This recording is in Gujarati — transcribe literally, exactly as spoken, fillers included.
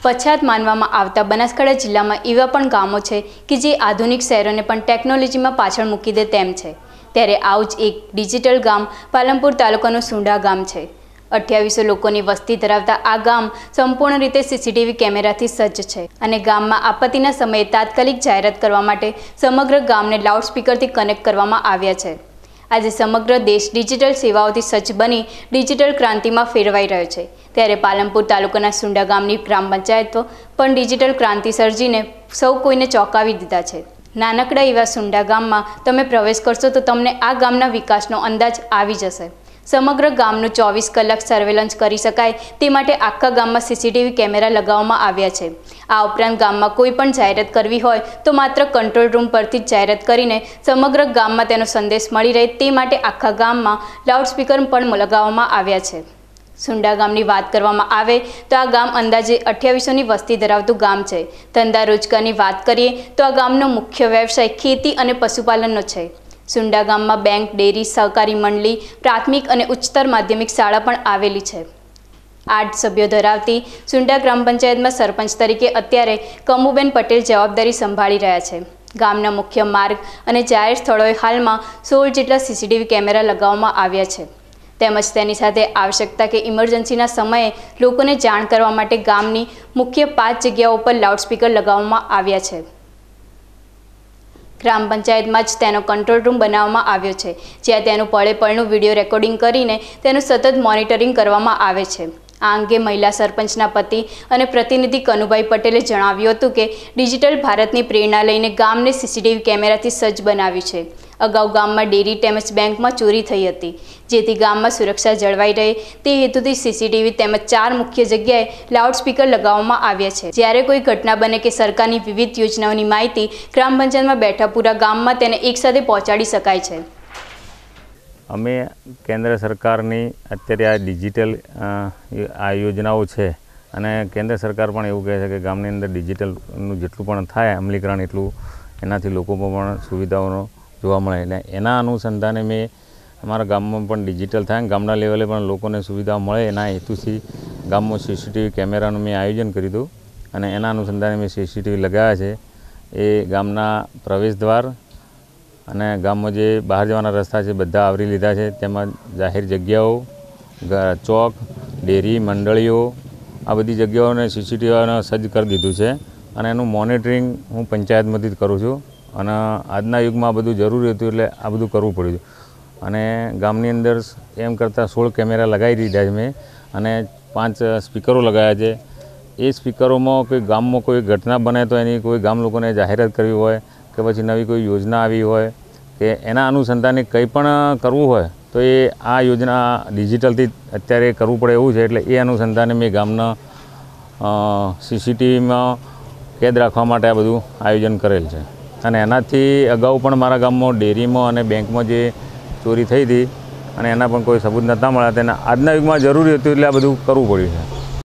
પછાત માનવામાં આવતા બનાસકાંઠા જિલ્લામાં એવા પણ ગામો છે કે જે આધુનિક શહેરોને પણ ટેકનોલોજીમાં પાછળ મૂકી દે તેમ છે। ત્યારે આવું જ એક ડિજિટલ ગામ પાલનપુર તાલુકાનું સુંડા ગામ છે। અઠ્યાવીસો લોકોની વસ્તી ધરાવતા આ ગામ સંપૂર્ણ રીતે સીસીટીવી કેમેરાથી સજ્જ છે અને ગામમાં આપત્તિના સમયે તાત્કાલિક જાહેરાત કરવા માટે સમગ્ર ગામને લાઉડસ્પીકરથી કનેક્ટ કરવામાં આવ્યા છે। આજે સમગ્ર દેશ ડિજિટલ સેવાઓથી સજ્જ બની ડિજિટલ ક્રાંતિમાં ફેરવાઈ રહ્યો છે, ત્યારે પાલનપુર તાલુકાના સુંડા ગામની ગ્રામ પંચાયતો પણ ડિજિટલ ક્રાંતિ સર્જીને સૌ કોઈને ચોંકાવી દીધા છે। નાનકડા એવા સુંડા ગામમાં તમે પ્રવેશ કરશો તો તમને આ ગામના વિકાસનો અંદાજ આવી જશે। સમગ્ર ગામનું ચોવીસ કલાક સર્વેલન્સ કરી શકાય તે માટે આખા ગામમાં સીસીટીવી કેમેરા લગાવવામાં આવ્યા છે। આ ઉપરાંત ગામમાં કોઈ પણ જાહેરાત કરવી હોય તો માત્ર કંટ્રોલ રૂમ પરથી જ જાહેરાત કરીને સમગ્ર ગામમાં તેનો સંદેશ મળી રહે તે માટે આખા ગામમાં લાઉડસ્પીકર પણ લગાવવામાં આવ્યા છે। સુંડા ગામની વાત કરવામાં આવે તો આ ગામ અંદાજે અઠ્યાવીસોની વસ્તી ધરાવતું ગામ છે। ધંધા રોજગારની વાત કરીએ તો આ ગામનો મુખ્ય વ્યવસાય ખેતી અને પશુપાલનનો છે। સુંડા ગામમાં બેંક, ડેરી, સહકારી મંડળી, પ્રાથમિક અને ઉચ્ચતર માધ્યમિક શાળા પણ આવેલી છે। આઠ સભ્યો ધરાવતી સુંડા ગ્રામ પંચાયતમાં સરપંચ તરીકે અત્યારે કમુબેન પટેલ જવાબદારી સંભાળી રહ્યા છે। ગામના મુખ્ય માર્ગ અને જાહેર સ્થળોએ હાલમાં સોળ જેટલા સીસીટીવી કેમેરા લગાવવામાં આવ્યા છે, તેમજ તેની સાથે આવશ્યકતા કે ઇમરજન્સીના સમયે લોકોને જાણ કરવા માટે ગામની મુખ્ય પાંચ જગ્યાઓ પર લાઉડસ્પીકર લગાવવામાં આવ્યા છે। ગ્રામ પંચાયતમાં જ તેનો કંટ્રોલ રૂમ બનાવવામાં આવ્યો છે, જ્યાં તેનું પળે પળનું વિડીયો રેકોર્ડિંગ કરીને તેનું સતત મોનિટરિંગ કરવામાં આવે છે। આ અંગે મહિલા સરપંચના પતિ અને પ્રતિનિધિ કનુભાઈ પટેલે જણાવ્યું હતું કે ડિજિટલ ભારતની પ્રેરણા લઈને ગામને સીસીટીવી કેમેરાથી સજ્જ બનાવ્યું છે। અગાઉ ગામમાં ડેરી તેમજ બેંકમાં ચોરી થઈ હતી, જેથી ગામમાં સુરક્ષા જળવાઈ રહે તે હેતુથી સીસીટીવી તેમજ ચાર મુખ્ય જગ્યાએ લાઉડસ્પીકર લગાવવામાં આવ્યા છે। જ્યારે કોઈ ઘટના બને કે સરકારની વિવિધ યોજનાઓની માહિતી ગ્રામ પંચાયતમાં બેઠા પૂરા ગામમાં તેને એકસાથે પહોંચાડી શકાય છે। અમે કેન્દ્ર સરકારની અત્યારે આ ડિજિટલ આ યોજનાઓ છે અને કેન્દ્ર સરકાર પણ એવું કહે છે કે ગામની અંદર ડિજિટલનું જેટલું પણ થાય અમલીકરણ એટલું એનાથી લોકોમાં પણ સુવિધાઓનો જોવા મળે, એટલે એના અનુસંધાને મેં અમારા ગામમાં પણ ડિજિટલ થાય, ગામના લેવલે પણ લોકોને સુવિધાઓ મળે એના હેતુથી ગામમાં સીસીટીવી કેમેરાનું મેં આયોજન કર્યું હતું અને એના અનુસંધાને મેં સીસીટીવી લગાવ્યા છે। એ ગામના પ્રવેશ દ્વાર અને ગામમાં જે બહાર જવાના રસ્તા છે બધા આવરી લીધા છે, તેમાં જાહેર જગ્યાઓ, ચોક, ડેરી, મંડળીઓ આ બધી જગ્યાઓને સીસીટીવીને સજ્જ કરી દીધું છે અને એનું મોનિટરિંગ હું પંચાયતમાંથી જ કરું છું અને આજના યુગમાં આ બધું જરૂરી હતું એટલે આ બધું કરવું પડ્યું અને ગામની અંદર એમ કરતાં સોળ કેમેરા લગાવી દીધા છે મેં અને પાંચ સ્પીકરો લગાવ્યા છે। એ સ્પીકરોમાં કોઈ ગામમાં કોઈ ઘટના બને તો એની કોઈ ગામ લોકોને જાહેરાત કરવી હોય કે પછી નવી કોઈ યોજના આવી હોય કે એના અનુસંધાને કંઈ પણ કરવું હોય તો એ આ યોજના ડિજિટલથી અત્યારે કરવું પડે એવું છે, એટલે એ અનુસંધાને મેં ગામના સીસીટીવીમાં કેદ રાખવા માટે આ બધું આયોજન કરેલ છે અને એનાથી અગાઉ પણ મારા ગામમાં ડેરીમાં અને બેંકમાં જે ચોરી થઈ હતી અને એના પણ કોઈ સબૂત નહોતા મળ્યા, તેના આજના યુગમાં જરૂરી હતું એટલે આ બધું કરવું પડ્યું છે।